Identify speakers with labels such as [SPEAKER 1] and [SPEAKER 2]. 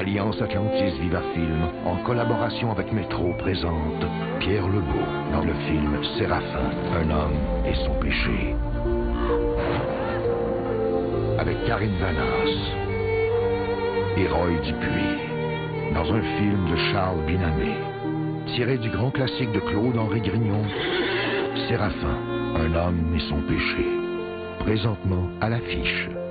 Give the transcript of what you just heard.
[SPEAKER 1] Alliance Atlantis Viva Film, en collaboration avec Métro, présente Pierre Lebeau dans le film Séraphin, un homme et son péché. Avec Karine Vanasse et Roy Dupuis, dans un film de Charles Binamé, tiré du grand classique de Claude-Henri Grignon, Séraphin, un homme et son péché, présentement à l'affiche.